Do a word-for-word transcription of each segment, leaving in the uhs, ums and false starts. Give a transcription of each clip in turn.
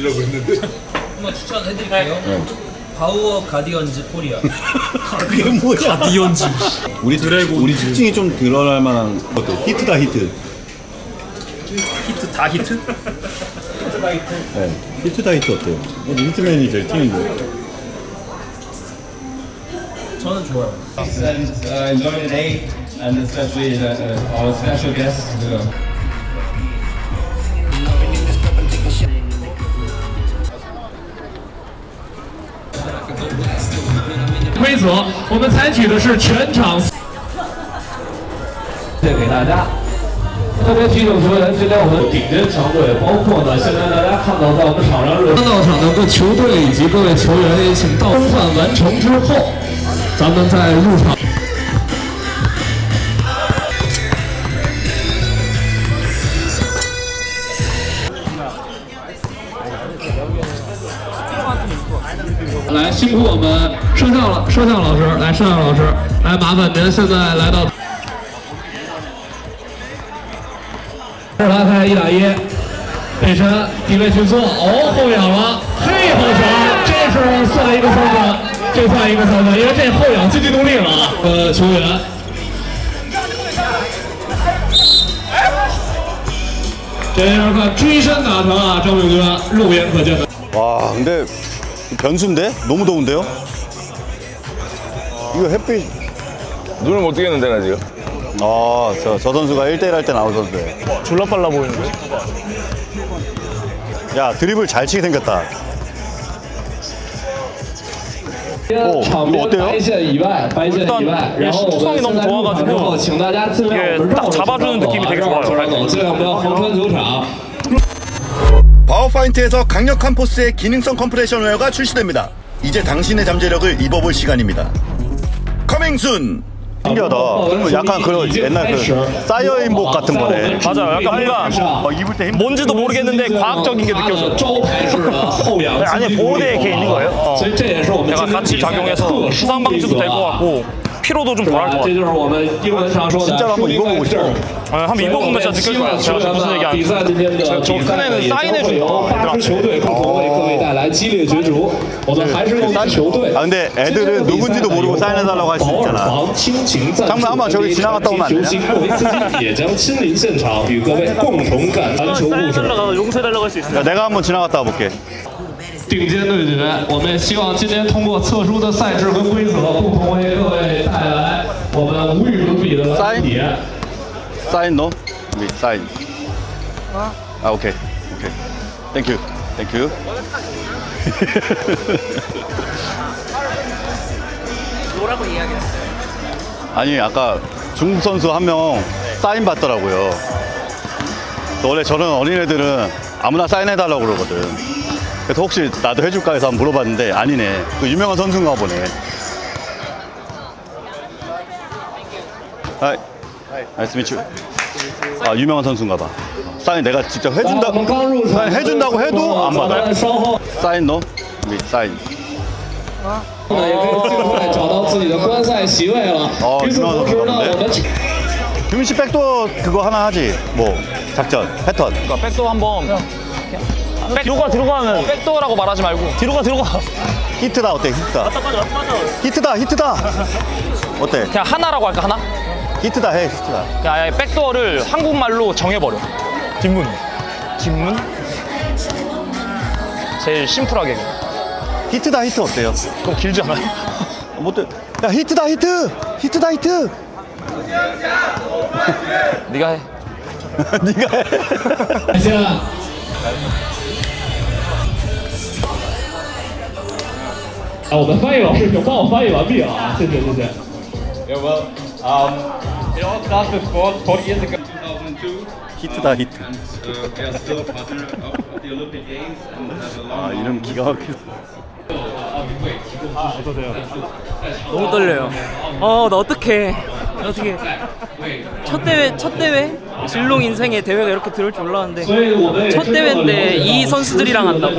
이라고 했는데. 한번 추천해드릴게요. 네. 파워 가디언즈 코리아. 그게 뭐야? 가디언즈. 우리 드래곤. 우리 특징이 좀 드러날 만한 것들. 히트다 히트. 히트 다 히트? 히트 다 히트. 네. 히트 다 히트 어때요? 히트맨이 제일 팀인데. 저는 좋아요. And uh, enjoy the day, and especially the, uh, our special guests. Uh, 规则，我们采取的是全场。谢谢给大家。特别提醒球员，今天我们顶尖强队，包括呢，现在大家看到在我们场上热身到场的各球队以及各位球员，也请到更换完成之后，咱们再入场。 来，辛苦我们摄像了，摄像老师，来，摄像老师，来，麻烦您现在来到，拉开一打一，背身低位去做，哦，后仰了，嘿，好球，这是算一个三分，这算一个三分，因为这后仰经济动力了，呃，球员。这样看追身打成啊，张永军肉眼可见的。 와, 근데 변수인데? 너무 더운데요? 이거 햇빛 눈을 못 뜨겠는데 나 지금. 아, 저, 저 선수가 일 대 일 할 때 나오던데. 졸라 빨라 보이는데? 야, 드리블 잘 치게 생겼다. 오, 이거 어때요? 일단 속성이 너무 좋아가지고 이게 딱 잡아주는 느낌이 되게 좋아요. 파워파인트에서 강력한 포스의 기능성 컴프레션 웨어가 출시됩니다. 이제 당신의 잠재력을 입어볼 시간입니다. 커밍순! 신기하다. 그러면 약간 그런 옛날 그 사이어인복 같은 거네. 맞아요. 약간 뭔가 어, 입을 때 힘... 뭔지도 모르겠는데 과학적인 게 느껴져요. 아니 보호대에 이렇게 있는 거예요. 어. 약간 같이 작용해서 부상 방지도 될 것 같고 피로도 좀 덜할 것 같아요. 진짜로 한번 입어보고 싶어. 네, 한번 입어보면 진짜 느낄 거예요. 제가 지금 무슨 얘기하는지. 저, 저 큰애는 사인해줘요. 아 근데 애들은 누군지도 모르고 사인해달라고 할 수 있잖아. 장면 한번 저기 지나갔다 오면 안 되냐? 용서해달라고 할 수 있어요. 내가 한번 지나갔다 와볼게. 顶尖对决，我们希望今天通过特殊的赛制和规则，共同为各位带来我们无与伦比的体验。 사인 너? 위 사인. 아 오케이 오케이. 땡큐 땡큐. 뭐라고 이야기했어요? 아니 아까 중국 선수 한 명 사인 받더라고요. 원래 저런 어린애들은 아무나 사인해달라고 그러거든. 그래서 혹시 나도 해줄까 해서 한번 물어봤는데 아니네. 그 유명한 선수인가 보네. 하이. 나이스 미츠. 아 유명한 선수인가 봐. 사인 내가 직접 해준다. 사인 해준다고 해도 안 받아요. 사인 너? 위 사인. 어 유명한 선수인데. 규민 씨 백도어 그거 하나 하지. 뭐 작전 패턴. 그러니까 백도어 한번. 백, 뒤로 가 뒤로 가면 어, 백도어라고 말하지 말고 뒤로 가 뒤로 가. 히트다 어때 히트다. 히트다 히트다. 어때? 그냥 하나라고 할까 하나? 히트다 해 히트다. 그냥 아예 백도어를 한국말로 정해버려. 뒷문. 뒷문? 제일 심플하게. 히트다 히트 어때요? 그럼 길지 않아요? 뭐 어때? 야 히트다 히트. 히트다 히트. 네가 해. 네가 해. 啊，我们翻译老师，请帮我翻译完毕啊！谢谢谢谢。 Yeah, well, um, it all started before forty years ago, two thousand two. 히트다 히트. And uh, we are still a partner of the Olympic Games and have a long. 아 이름 기가 막혀. 아, 어떠세요? 너무 떨려요. 어, 나 어떡해. 어떻게 첫 대회 첫 대회 진롱 인생의 대회가 이렇게 들을 줄 몰랐는데 첫 대회인데 이 선수들이랑 한다고?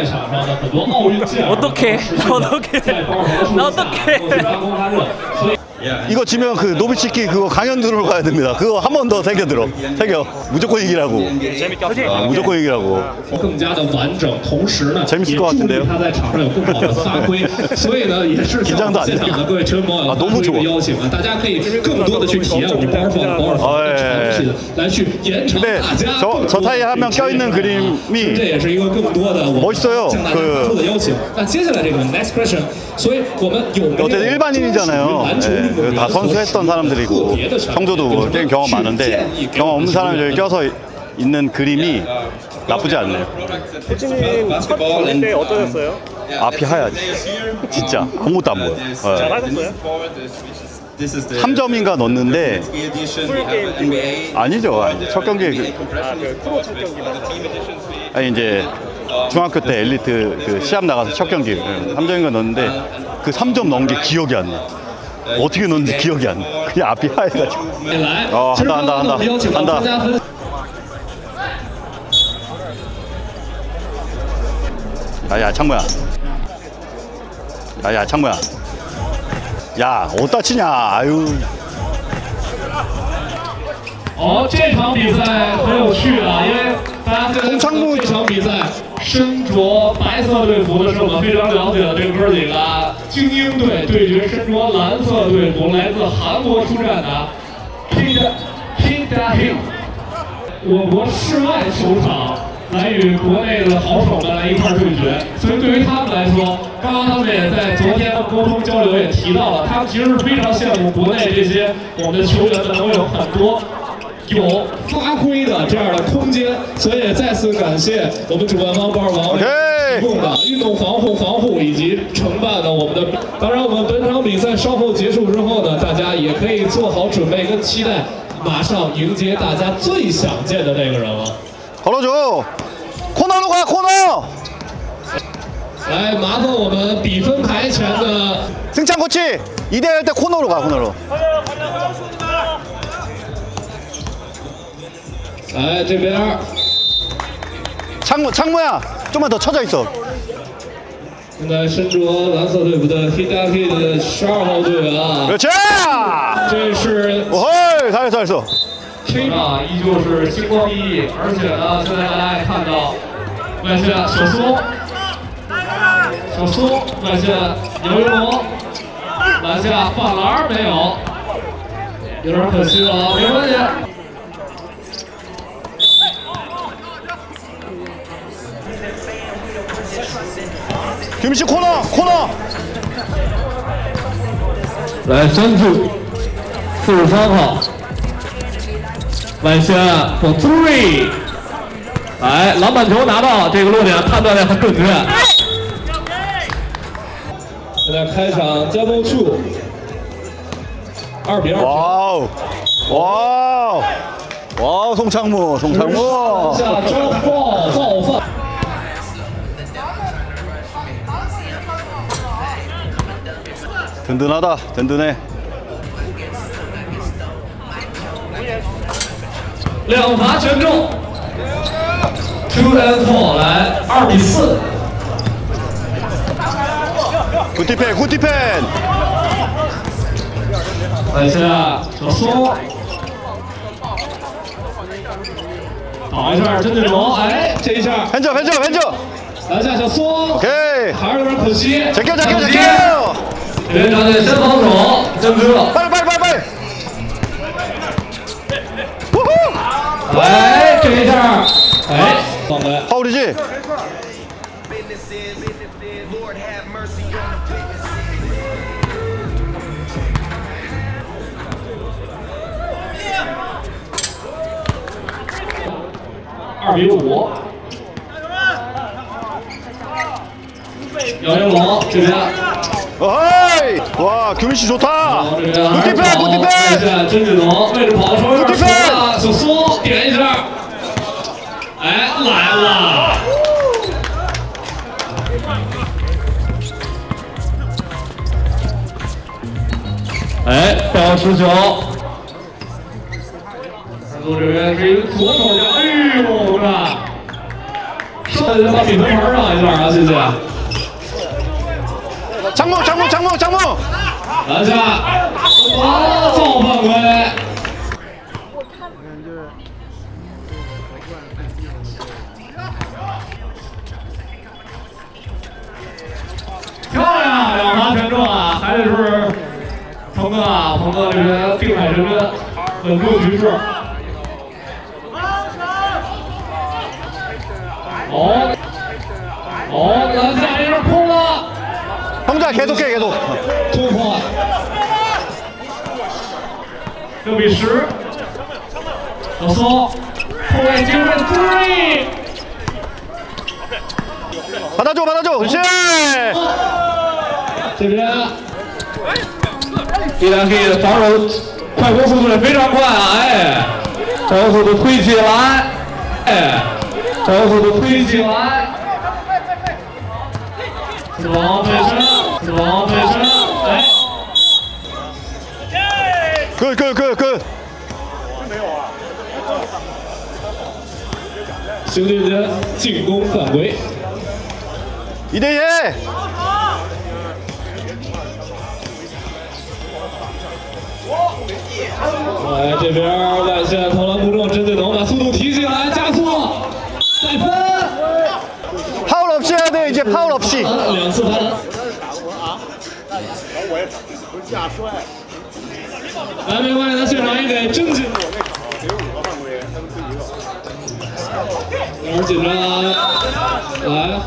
어떡해 나 어떡해 나 어떡해 이거 지면 그 노비치키 그거 강연 들으러 가야 됩니다. 그거 한 번 더 새겨 들어. 새겨. 무조건 이기라고. 재밌게 합시다. 아, 무조건 이기라고. 재밌을 것 같은데요. 긴장도 안 돼요. 아, 너무 좋아. 근데 저, 저 타이에 한 명 껴있는 그림이 멋있어요. 그 어쨌든 일반인이잖아요. 네, 다 선수했던 사람들이고 형도도 뭐 게임 경험 많은데 경험 없는 사람이 여기 껴서 있는 그림이 나쁘지 않네요. 코치님 첫 걸릴 때 어떠셨어요? 앞이 하얗지. 진짜 아무것도 안 보여. 네. 잘하셨어요? 삼 점인가 넣었는데 아니죠. 첫 경기 그, 아, 그 프로 첫 경기 아니 이제 중학교 때 엘리트 그 시합 나가서 첫 경기 삼 점인가 넣었는데 그 삼 점 넣은 게 기억이 안 나. 어떻게 넣는지 기억이 안 나. 그냥 앞이 하얘가지고. 어 한다 한다 한다 한다. 야야 창모야. 야야 창모야. 야 어디다 치냐. 아유. 好，这场比赛很有趣啊，因为大家现在看到这场比赛身着白色队服的是我们非常了解的这哥几个精英队对决身着蓝色队服来自韩国出战的 P P Dahin， 我国室外球场来与国内的好手们来一块对决，所以对于他们来说，刚刚他们也在昨天的沟通交流也提到了，他们其实是非常羡慕国内这些我们的球员们能有很多。 有发挥的这样的空间，所以再次感谢我们主办方包尔王为提供的运动防护、防护以及承办的我们的。当然，我们本场比赛稍后结束之后呢，大家也可以做好准备跟期待，马上迎接大家最想见的那个人了。 걸어줘. 코너로 가 코너. 来，麻烦我们比分牌前的 승찬 코치 이 대 일 때 코너로 가 코너로. 来这边， 창모 창모야 좀만 더 쳐져 있어. 现在身着蓝色队服的 Hidaki 的十二号队员啊， 그렇지. 这是 오헐 잘했어 잘했어. 啊，依旧是星光熠熠，而且呢，现在大家也看到外线小苏，小苏外线姚云龙，篮下犯篮没有，有点可惜了啊，没关系。 김씨 코너 코너. 来专注，四十三号，外线 for three， 来篮板球拿到，这个落点判断的很准确。现在开场 double two， 二比二。 哇哦哇哦哇송창무 송창무. 下周爆爆发。 든든하다 든든해. 两罚全中 ，two and four， 来二比四。 굿디펜 굿디펜. 来下小松，倒一下甄俊龙，哎，这一下 핸접 핸접 핸접. 篮下小松， 오케이. 还是有点可惜。 제껴 제껴 제껴. 连长的先防守，真不热。 빨리 빨리 빨리 빨리. 来这一下，哎，放开。 파울이지? 二比五。姚云龙这边。 어이! 와 규민씨 좋다. 굿디펜 굿디펜. 甄俊龙位置跑的时候有点出了，小苏点一下，哎来了。哎，不持球。韩国这边是一个左手脚，哎呦，看，稍微把比分牌让一下啊，谢谢。 장모 장모 장모 장모. 篮下啊，造犯规！漂亮，两罚全中啊！还得是鹏哥啊，鹏哥这边定海神针，稳住局势。哦，哦，篮下有点空了。 형자 계속해 계속. 突破，六比十。老松，后卫精准 three。 받아줘 받아줘. 그렇지. 这边，伊兰克的防守快攻速度也非常快啊！哎，快攻速度推起来，哎，快攻速度推起来。死亡背身，死亡背身，哎。 good good good good。 兄弟们进攻犯规。 一对一。 哎，这边外线投篮不中，针对能把速度提起来，加速，再分。 파울 없이 해야 돼 이제 파울 없이. 两次罚篮。来，没关系，咱现场也得正经。有点紧张啊！来。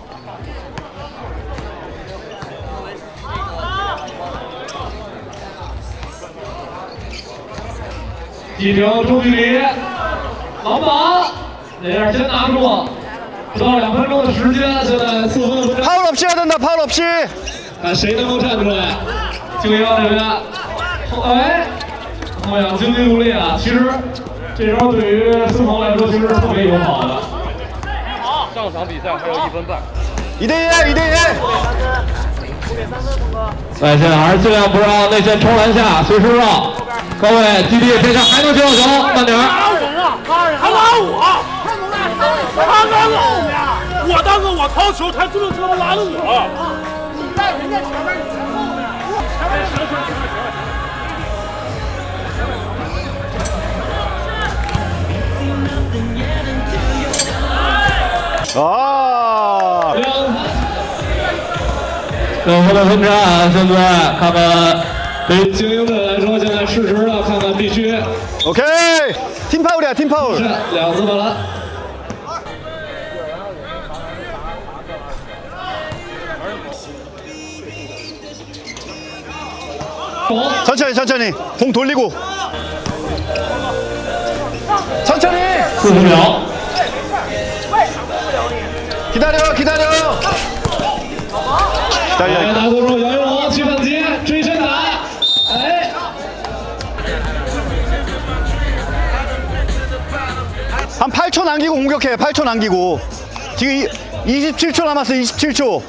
一条中距离，篮板，哪样先拿住？ 不到两分钟的时间，现在四分不占。 파울 없이 해야 된다. 파울 없이. 看谁能够站出来？京央这边，后哎，后仰经济独立啊！其实这招对于孙鹏来说其实是特别友好的。 上场比赛还有一分半。 一对一，一对一。 外线还是尽量不让内线冲篮下，随时让。各位基地这下还能接到球，慢点。 还拉我！ 他拦我后面，我当时我掏球，他这么他妈拦着我。你在人家前面，你在后面。前面行行行行。啊！ 两分的分差，现在看看对于精英队来说，现在事实了，看看必须。 OK， 팀 파울이야， 팀 파울。 两次罚篮。 천천히 천천히 공 돌리고 천천히 四十秒 기다려 기다려 기다려 拿不住杨永龙去反击追身打哎 한 팔 초 남기고 공격해. 팔 초 남기고 지금 이십칠 초 남았어. 이십칠 초.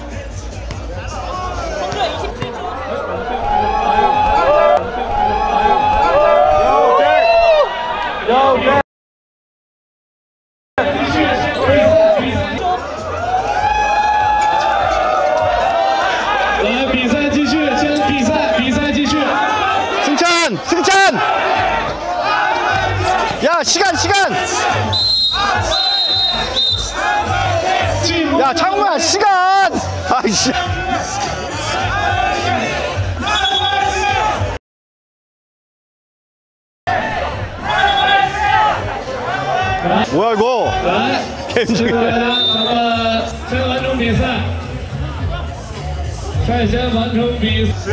승찬! 야, 시간, 시간! 야, 창우야, 시간! 아이씨. 뭐야, 이거? 게임 중에. 先完成比赛，率先完成比赛。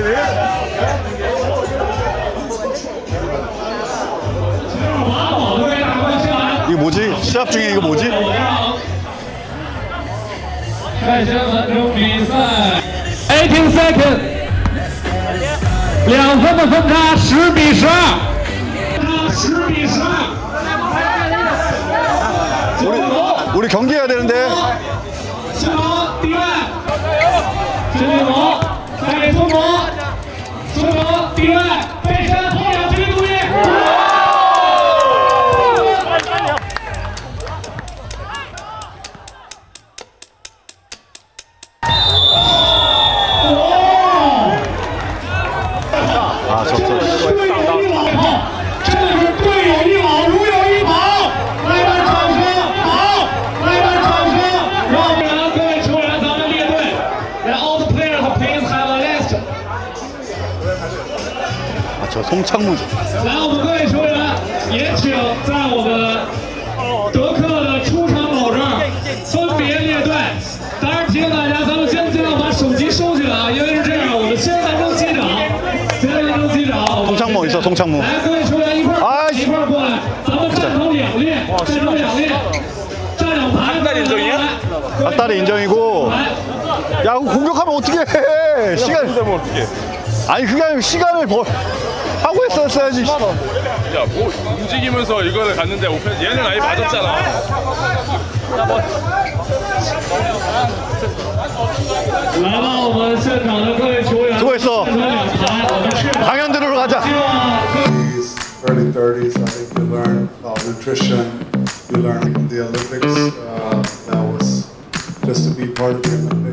이거 뭐지? 시합 중에 이거 뭐지? 率先完成比赛 ，eighteen seconds， 两分的分差，十比十二，十比十二。 우리, 우리 경기해야 되는데. 孙鹏第外，陈俊龙带给孙鹏，孙鹏第外，背身后仰直立独立。 아, 졌어. 真的是队友一好，如有一宝。来一番掌声，好，来一番掌声。让我们各位球员，咱们列队。And all the players please have a list。 아, 저 송창무. 来，我们各位球员也请在我们德克的出场口这儿分别列队。当然提醒大家，咱们先尽量把手机收起来啊，因为是这样，我们先完成机长，先完成机长。 송창무 있어, 송창무. 来，各位球员一块儿一块儿过来，咱们站成两列，站成两列，站两排。 박다리 인정이고. 야, 그거 공격하면 어떻게 해? 시간 되면 어떻게? 아니 그게 아니고 시간을 벌 하고 했었어야지. 야, 뭐 움직이면서 이거를 갔는데 오펜 얘는 아예 맞았잖아. 来吧，我们现场的各位球员， 수고했어. 站成两排，我们确保 강연 들으러 가자. early thirties, I think you learn about nutrition, you learn the Olympics. Uh, that was just to be part of the Olympics.